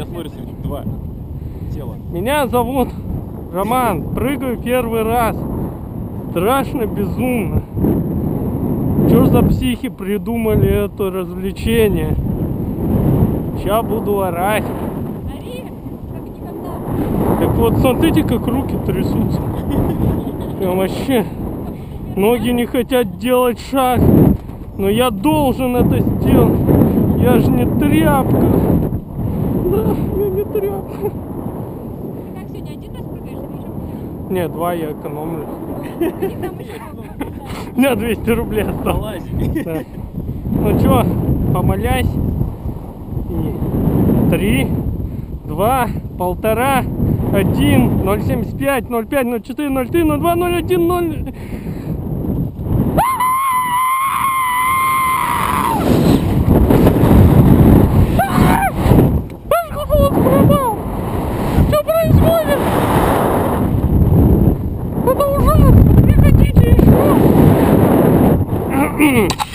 тебя смотрится два тела. Меня зовут Роман. Прыгаю первый раз. Страшно, безумно. Чё ж за психи придумали это развлечение? Сейчас буду орать. Ори, как никогда. Так вот, смотрите, как руки трясутся. Прям вообще. Ноги не хотят делать шаг. Но я должен это сделать. Я же не тряпка. Да, я не тряпка. Ты как сегодня один раз прыгаешь или еще будешь? Не, два я экономлю. Или там еще У меня 200 рублей осталось. Залази. Да. Ну чё, помолясь. И 3, 2, 1,5, 1, 0,75, 0,5, 0,4, 0,3, 0,2, 0,1, 0... Что происходит? Это ужасно! Приходите еще!